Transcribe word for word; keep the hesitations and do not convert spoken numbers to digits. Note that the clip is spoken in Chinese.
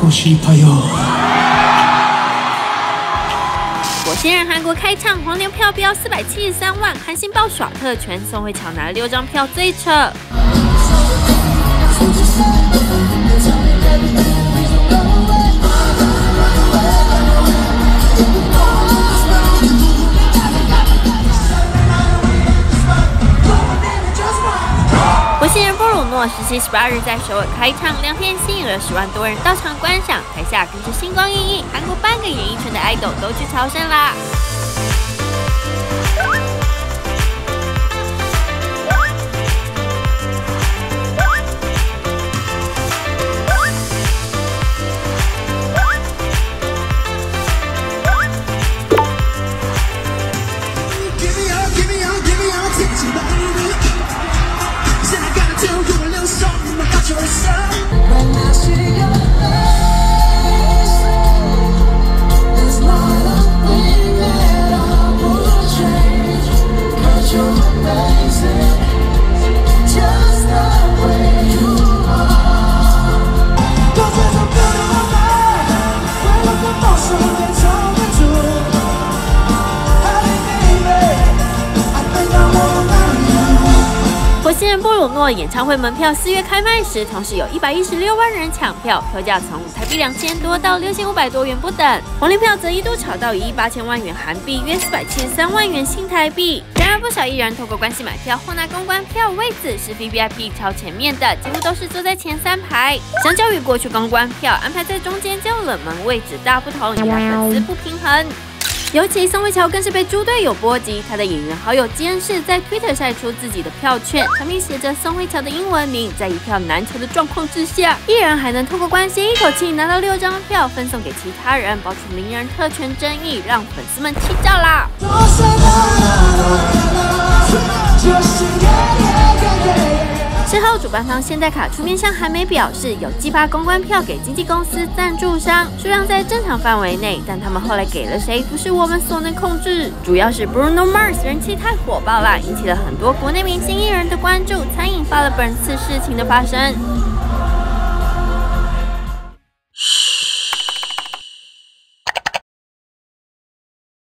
보고 싶어요。 火星人韩国开唱，黄牛票标四百七十三万，韩星爆耍特权，宋慧乔拿了六张票，最扯。 火星人布鲁诺十七、十八日在首尔开唱，两天吸引了十万多人到场观赏，台下更是星光熠熠，韩国半个演艺圈的爱豆都去朝圣啦。 火星人布鲁诺演唱会门票四月开卖时，同时有一百一十六万人抢票，票价从台币两千多到六千五百多元不等。黄牛票则一度炒到一亿八千万元韩币，约四百七十三万元新台币。然而，不少艺人透过关系买票或拿公关票，位置是 V V I P 超前面的，几乎都是坐在前三排。相较于过去公关票安排在中间较冷门位置大不同，也让粉丝不平衡。 尤其宋慧乔更是被猪队友波及，她的演员好友监视在 Twitter 晒出自己的票券，上面写着宋慧乔的英文名，在一票难求的状况之下，艺人还能透过关系一口气拿到六张票分送给其他人，爆出名人特权争议，让粉丝们气炸啦！ 事后，主办方现代卡出面向韩媒表示，有寄发公关票给经纪公司赞助商，数量在正常范围内，但他们后来给了谁，不是我们所能控制。主要是 Bruno Mars 人气太火爆啦，引起了很多国内明星艺人的关注，才引发了本次事情的发生。